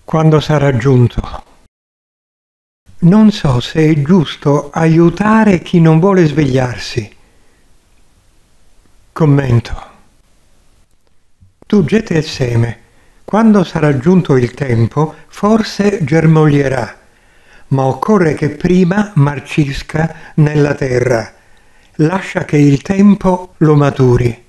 quando sarà giunto. Non so se è giusto aiutare chi non vuole svegliarsi. Commento. Tu getta il seme. Quando sarà giunto il tempo, forse germoglierà, ma occorre che prima marcisca nella terra. Lascia che il tempo lo maturi.